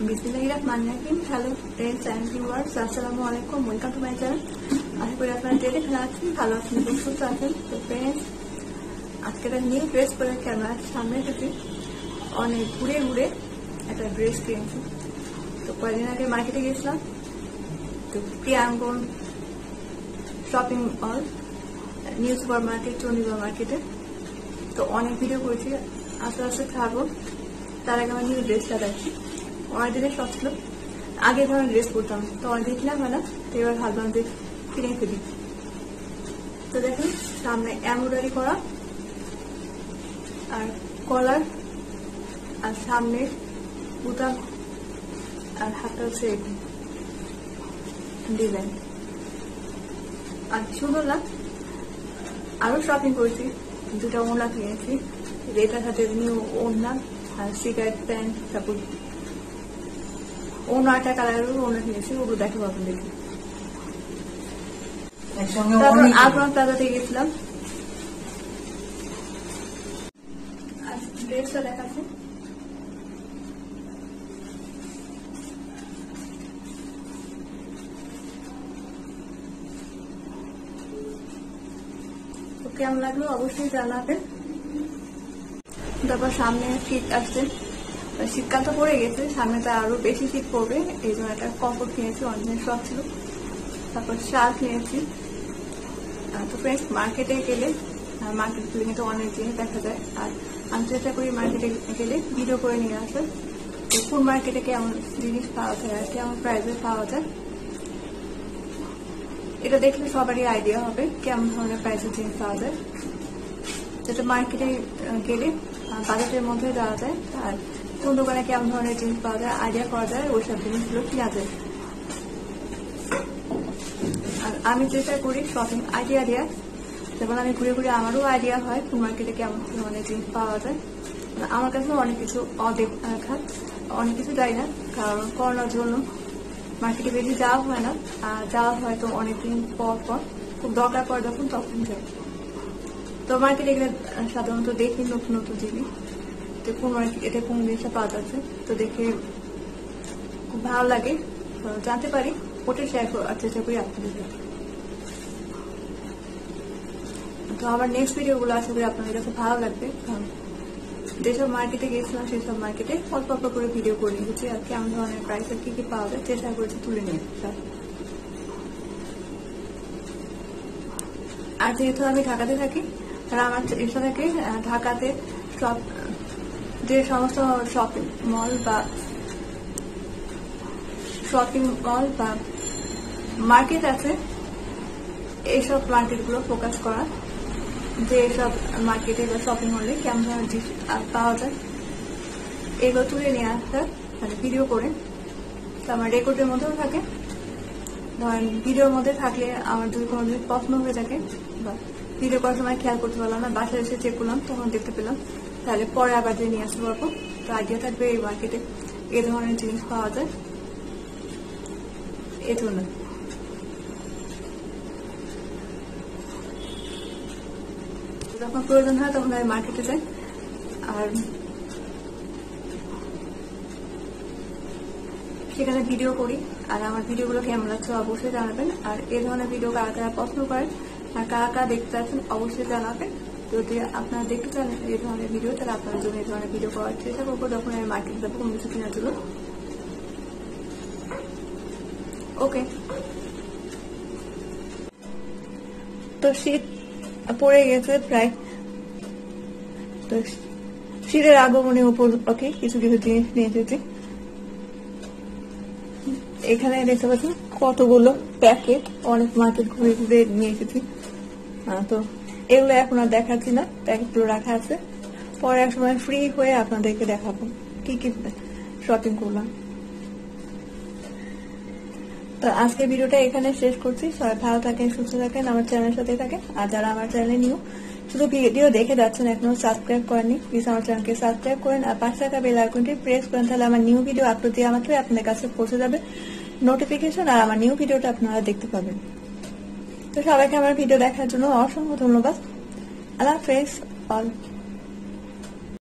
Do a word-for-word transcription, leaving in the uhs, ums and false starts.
বিসমিল্লাহিররহমানিররহিম। Hello friends and viewers, আসসালামু আলাইকুম, welcome to my channel. আশা করি আপনারা যে যেখানে আছেন ভালো আছেন, খুব সুস্থ আছেন। তো ফ্রেন্ডস, আজকে একটা নিউ ড্রেস পরে ক্যামেরার সামনে এসেছি। অনেক ঘুরে ঘুরে একটা ড্রেস কিনেছি। তো কয়েকদিন আগে মার্কেটে গিয়েছিলাম, তো Priyangan Shopping Mall, New Super Market, Chandigarh মার্কেটে। তো অনেক ভিডিও করেছি, আস্তে আস্তে থাকবো। তার আগে আমার নিউ ড্রেসটা দেখছি। অনেক দিনের শখ ছিল, আগে ধরনের ড্রেস পরতাম, তো অনেক কিনা হয় না, তো এবার ভাবলাম যে কিনে ফেলি। তো দেখুন, সামনে এমব্রয়ডারি করা আর কলার, আর সামনে বুতাম, আর হাতটা হচ্ছে ডিজাইন। আর সুন্দর না? আরো শপিং করেছি, দুটা ওড়না কিনেছি, এটার সাথে নিউ ওড়না আর সিগারেট প্যান্ট, তারপর অন্য একটা কালারের ওড়না কিনেছি, ওগুলো দেখে পাবেন। দেখি তারপর আগ্রহ প্লাজাতে গেছিলাম, আর ড্রেসটা দেখাচ্ছি। কেমন লাগলো অবশ্যই জানাবেন। তারপর সামনে শীত আসছে, শীতকাল তো পড়ে গেছে, সামনেটা আরো বেশি শীত পড়বে, এই জন্য একটা কম্বল কিনেছি, অনেক শখ ছিল। তারপর শাল কিনেছি। তো ফ্রেন্ডস, মার্কেটে গেলে মার্কেট কিন্তু অনেক জিনিস দেখা যায়, আর আমি চেষ্টা করি মার্কেটে গেলে ভিডিও করে নিয়ে আসে কোন মার্কেটে কেমন জিনিস পাওয়া যায় আর কেমন প্রাইসে পাওয়া যায়। এটা দেখলে সবারই আইডিয়া হবে কেমন ধরনের প্রাইসের জিনিস পাওয়া যায়, যেটা মার্কেটে গেলে বাজেটের মধ্যে দেওয়া যায়, আর কোন দোকানে কেমন ধরনের জিনিস পাওয়া যায় আইডিয়া করা যায়, ওইসব জিনিসগুলো কিনা যায়। আর আমি চেষ্টা করি শপিং আইডিয়া দেওয়ার, যেমন আমি ঘুরে ঘুরে আমারও আইডিয়া হয় কোন মার্কেটে কেমন ধরনের জিনিস পাওয়া যায়। আমার কাছেও অনেক কিছু অদেখা, অনেক কিছু যাই না, কারণ করোনার জন্য মার্কেটে বেশি যাওয়া হয় না, আর যাওয়া হয় তো অনেকদিন পর পর, খুব দরকার পড়ে যখন তখন যাই। তো মার্কেটে গেলে সাধারণত দেখি নতুন নতুন জিনিস, তো কোন মার্কেট এটা কোন জিনিসটা পাওয়া যাচ্ছে, তো দেখে খুব ভালো লাগে, জানতে পারি, ওটা শেয়ার করার চেষ্টা করি আপনাদের সাথে। তো আমার নেক্সট ভিডিওগুলো আশা করি আপনাদের কাছে ভালো লাগবে, কারণ যেসব মার্কেটে গিয়েছিলাম সেসব মার্কেটে অল্প অল্প করে ভিডিও করে নিয়েছি, আর কেমন ধরনের প্রাইসের কি কি পাওয়া যায় চেষ্টা করেছি তুলে নিয়ে। আর যেহেতু আমি ঢাকাতে থাকি, তারা আমার ইচ্ছা থাকে ঢাকাতে সব যে সমস্ত শপিং মল বা শপিং মল বা মার্কেট আছে, এইসব মার্কেটগুলো ফোকাস করা, যে সব মার্কেটে বা শপিং মলে কেমন ধরনের জিনিস পাওয়া যায় এগুলো তুলে নিয়ে আসার, মানে ভিডিও করে। তো আমার রেকর্ডের মধ্যেও থাকে, ধরেন ভিডিওর মধ্যে থাকলে আমার যদি কোনো জিনিস পছন্দ হয়ে থাকে বা ভিডিও করার সময় খেয়াল করতে পারলাম না, বাসায় এসে চেক করলাম, তখন দেখতে পেলাম, তাহলে পরে আবার দিয়ে নিয়ে আসতে পারবো। তো আইডিয়া থাকবে এই মার্কেটে এই ধরনের জিনিস পাওয়া যায়, এই ধরনের। যখন প্রয়োজন হয় তখন আমি মার্কেটে যাই, আর সেখানে ভিডিও করি। আর আমার ভিডিওগুলো কেমন লাগছে অবশ্যই জানাবেন, আর এই ধরনের ভিডিও কারা কারা পছন্দ করেন আর কারা কারা দেখতে আছেন অবশ্যই জানাবেন। যদি আপনারা দেখতে চান এই ধরনের ভিডিও, তাহলে আপনার জন্য এই ধরনের ভিডিও করার চেষ্টা করবো যখন আমি মার্কেটে যাবো কোনো কিছু কেনার জন্য। ওকে, তো শীত পড়ে গেছে প্রায়, তো শীতের আগমনে উপলক্ষে কিছু কিছু জিনিস নিয়ে এসেছি। এখানে দেখতে পাচ্ছেন কতগুলো প্যাকেট, অনেক মার্কেট ঘুরে ঘুরে নিয়ে এসেছি। তো এগুলো এখন আর দেখাচ্ছি না, প্যাকেটগুলো রাখা আছে, পরে এক সময় ফ্রি হয়ে আপনাদেরকে দেখাবো কি কি শপিং করলাম। তো আজকে ভিডিওটা এখানে শেষ করছি। সবাই ভালো থাকেন, সুস্থ থাকেন, আমার চ্যানেলের সাথে থাকেন। আর যারা আমার চ্যানেলে নিউ শুধু ভিডিও দেখে যাচ্ছেন, এখনো সাবস্ক্রাইব করেননি, প্লিজ আমার চ্যানেলকে সাবস্ক্রাইব করেন, আর পাশে থাকা বেল আইকনটি প্রেস করেন, তাহলে আমার নিউ ভিডিও আপলোড দেওয়া মাত্রই আপনাদের কাছে পৌঁছে যাবে নোটিফিকেশন, আর আমার নিউ ভিডিওটা আপনারা দেখতে পাবেন। তো সবাইকে আমার ভিডিও দেখার জন্য অসংখ্য ধন্যবাদ। আল্লাহ হাফেজ অল।